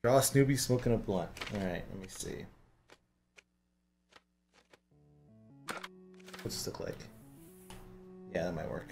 Draw a Snoopy smoking a blunt. Alright, let me see. What's this look like? Yeah, that might work.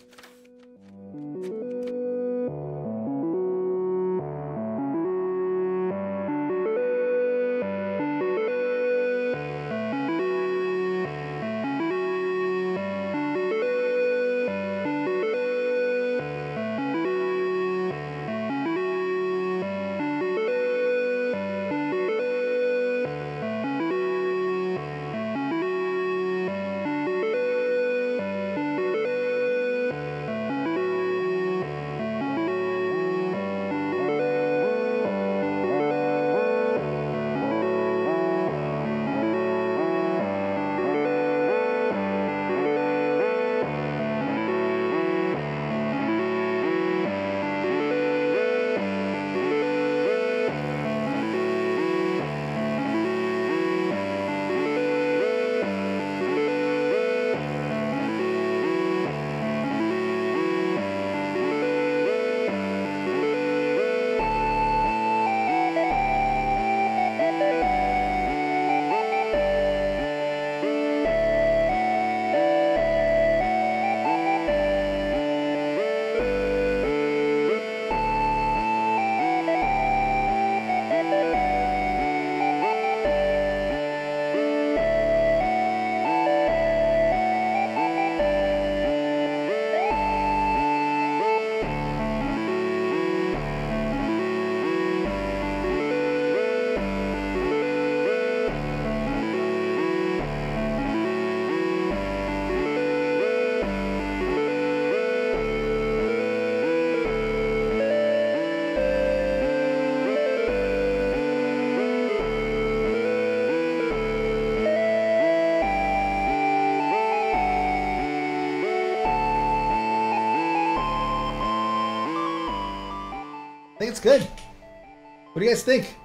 I think it's good. What do you guys think?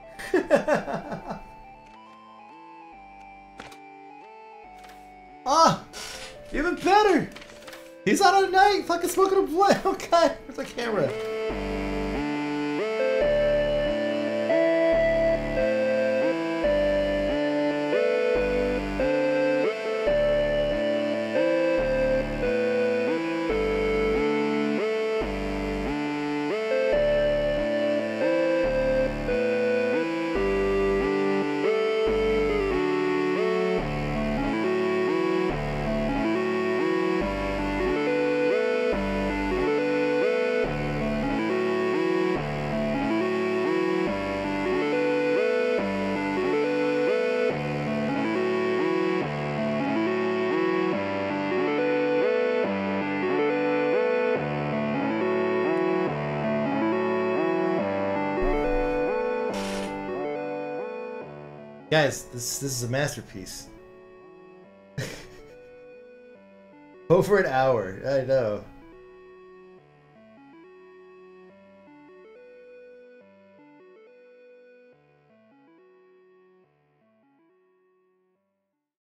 Ah! Even better! He's out at night, fucking smoking a blunt. Oh god, where's the camera? Guys, this is a masterpiece. Over an hour, I know.